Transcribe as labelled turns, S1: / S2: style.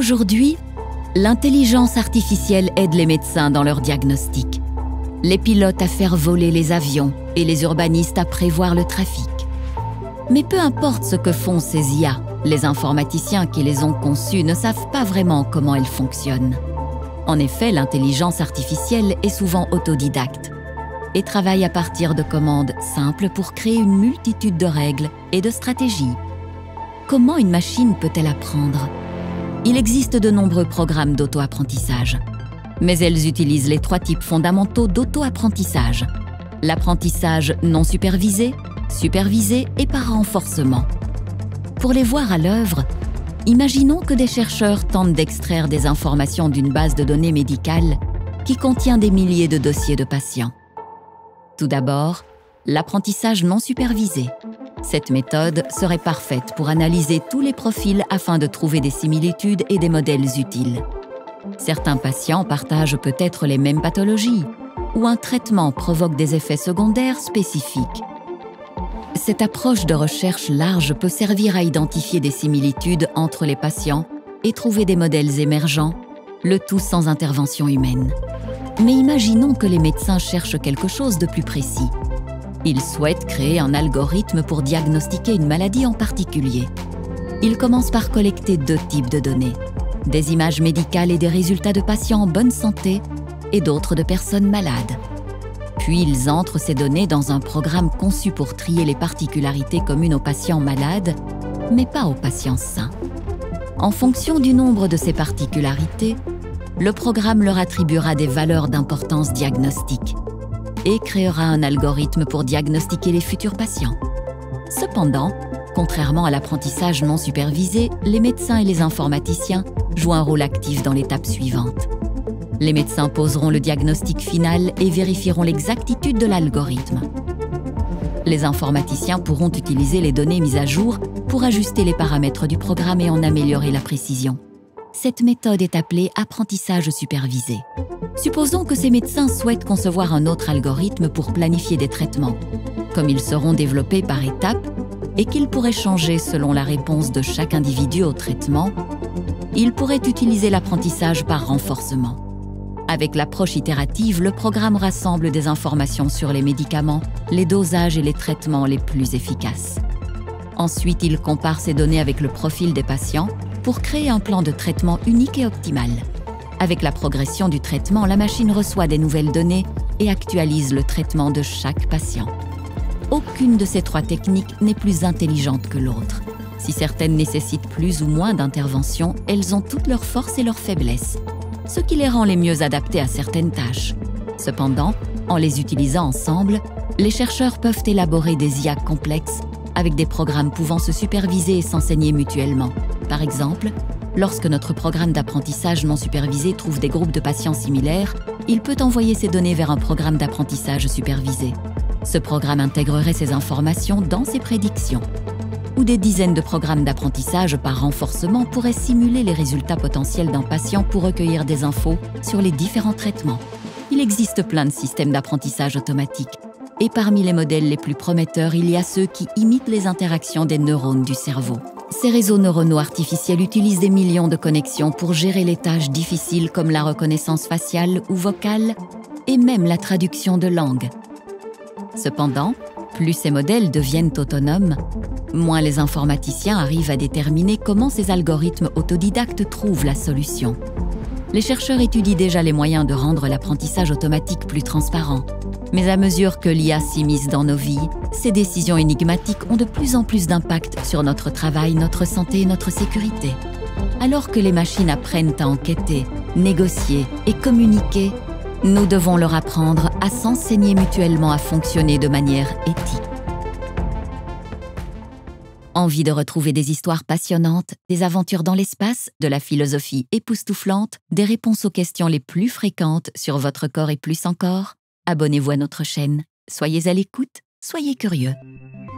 S1: Aujourd'hui, l'intelligence artificielle aide les médecins dans leur diagnostic, les pilotes à faire voler les avions et les urbanistes à prévoir le trafic. Mais peu importe ce que font ces IA, les informaticiens qui les ont conçus ne savent pas vraiment comment elles fonctionnent. En effet, l'intelligence artificielle est souvent autodidacte et travaille à partir de commandes simples pour créer une multitude de règles et de stratégies. Comment une machine peut-elle apprendre? Il existe de nombreux programmes d'auto-apprentissage, mais elles utilisent les 3 types fondamentaux d'auto-apprentissage: l'apprentissage non supervisé, supervisé et par renforcement. Pour les voir à l'œuvre, imaginons que des chercheurs tentent d'extraire des informations d'une base de données médicale qui contient des milliers de dossiers de patients. Tout d'abord, l'apprentissage non supervisé. Cette méthode serait parfaite pour analyser tous les profils afin de trouver des similitudes et des modèles utiles. Certains patients partagent peut-être les mêmes pathologies, ou un traitement provoque des effets secondaires spécifiques. Cette approche de recherche large peut servir à identifier des similitudes entre les patients et trouver des modèles émergents, le tout sans intervention humaine. Mais imaginons que les médecins cherchent quelque chose de plus précis. Ils souhaitent créer un algorithme pour diagnostiquer une maladie en particulier. Ils commencent par collecter 2 types de données: des images médicales et des résultats de patients en bonne santé et d'autres de personnes malades. Puis ils entrent ces données dans un programme conçu pour trier les particularités communes aux patients malades, mais pas aux patients sains. En fonction du nombre de ces particularités, le programme leur attribuera des valeurs d'importance diagnostique et créera un algorithme pour diagnostiquer les futurs patients. Cependant, contrairement à l'apprentissage non supervisé, les médecins et les informaticiens jouent un rôle actif dans l'étape suivante. Les médecins poseront le diagnostic final et vérifieront l'exactitude de l'algorithme. Les informaticiens pourront utiliser les données mises à jour pour ajuster les paramètres du programme et en améliorer la précision. Cette méthode est appelée apprentissage supervisé. Supposons que ces médecins souhaitent concevoir un autre algorithme pour planifier des traitements. Comme ils seront développés par étapes et qu'ils pourraient changer selon la réponse de chaque individu au traitement, ils pourraient utiliser l'apprentissage par renforcement. Avec l'approche itérative, le programme rassemble des informations sur les médicaments, les dosages et les traitements les plus efficaces. Ensuite, il compare ces données avec le profil des patients pour créer un plan de traitement unique et optimal. Avec la progression du traitement, la machine reçoit des nouvelles données et actualise le traitement de chaque patient. Aucune de ces 3 techniques n'est plus intelligente que l'autre. Si certaines nécessitent plus ou moins d'intervention, elles ont toutes leurs forces et leurs faiblesses, ce qui les rend les mieux adaptées à certaines tâches. Cependant, en les utilisant ensemble, les chercheurs peuvent élaborer des IA complexes avec des programmes pouvant se superviser et s'enseigner mutuellement. Par exemple, lorsque notre programme d'apprentissage non supervisé trouve des groupes de patients similaires, il peut envoyer ces données vers un programme d'apprentissage supervisé. Ce programme intégrerait ces informations dans ses prédictions. Ou des dizaines de programmes d'apprentissage par renforcement pourraient simuler les résultats potentiels d'un patient pour recueillir des infos sur les différents traitements. Il existe plein de systèmes d'apprentissage automatique. Et parmi les modèles les plus prometteurs, il y a ceux qui imitent les interactions des neurones du cerveau. Ces réseaux neuronaux artificiels utilisent des millions de connexions pour gérer les tâches difficiles comme la reconnaissance faciale ou vocale et même la traduction de langue. Cependant, plus ces modèles deviennent autonomes, moins les informaticiens arrivent à déterminer comment ces algorithmes autodidactes trouvent la solution. Les chercheurs étudient déjà les moyens de rendre l'apprentissage automatique plus transparent. Mais à mesure que l'IA s'immisce dans nos vies, ces décisions énigmatiques ont de plus en plus d'impact sur notre travail, notre santé et notre sécurité. Alors que les machines apprennent à enquêter, négocier et communiquer, nous devons leur apprendre à s'enseigner mutuellement à fonctionner de manière éthique. Envie de retrouver des histoires passionnantes, des aventures dans l'espace, de la philosophie époustouflante, des réponses aux questions les plus fréquentes sur votre corps et plus encore? Abonnez-vous à notre chaîne. Soyez à l'écoute, soyez curieux.